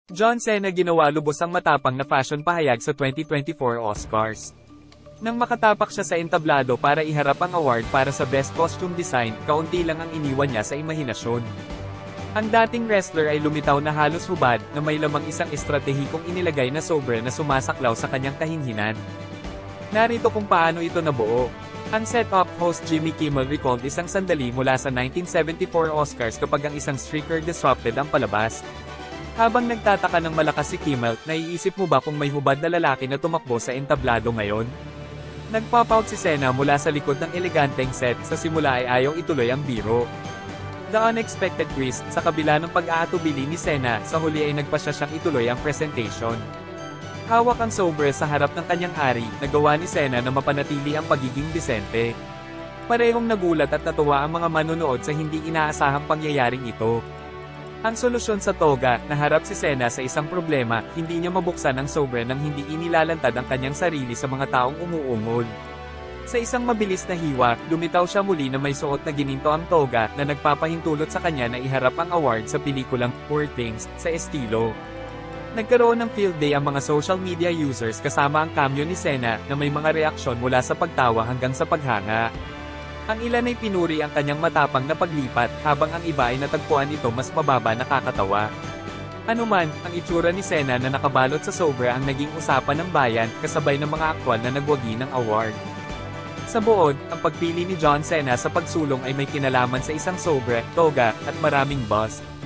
John Cena ginawa lubos ang matapang na fashion pahayag sa 2024 Oscars. Nang makatapak siya sa entablado para iharap ang award para sa Best Costume Design, kaunti lang ang iniwan niya sa imahinasyon. Ang dating wrestler ay lumitaw na halos hubad, na may lamang isang estratehikong inilagay na sobre na sumasaklaw sa kanyang kahinhinan. Narito kung paano ito nabuo. Ang set-up host Jimmy Kimmel recalled isang sandali mula sa 1974 Oscars kapag ang isang streaker disrupted ang palabas. Habang nagtataka ng malakas si Kimmel, naiisip mo ba kung may hubad na lalaki na tumakbo sa entablado ngayon? Nagpapout si Cena mula sa likod ng eleganteng set, sa simula ay ayaw ituloy ang biro. The unexpected twist, sa kabila ng pag-aatubili ni Cena, sa huli ay nagpasya siyang ituloy ang presentation. Hawak ang sobre sa harap ng kanyang hari, nagawa ni Cena na mapanatili ang pagiging disente. Parehong nagulat at natuwa ang mga manonood sa hindi inaasahang pangyayaring ito. Ang solusyon sa toga, naharap si Cena sa isang problema, hindi niya mabuksan ang sobre nang hindi inilalantad ang kanyang sarili sa mga taong umuungol. Sa isang mabilis na hiwa, lumitaw siya muli na may suot na gininto ang toga, na nagpapahintulot sa kanya na iharap ang award sa pelikulang Poor Things, sa estilo. Nagkaroon ng field day ang mga social media users kasama ang cameo ni Cena, na may mga reaksyon mula sa pagtawa hanggang sa paghanga. Ang ilan ay pinuri ang kanyang matapang na paglipat, habang ang iba ay natagpuan ito mas mababa na nakakatawa. Anuman, ang itsura ni Cena na nakabalot sa sobre ang naging usapan ng bayan, kasabay ng mga aktwal na nagwagi ng award. Sa buod, ang pagpili ni John Cena sa pagsulong ay may kinalaman sa isang sobre, toga, at maraming buzz.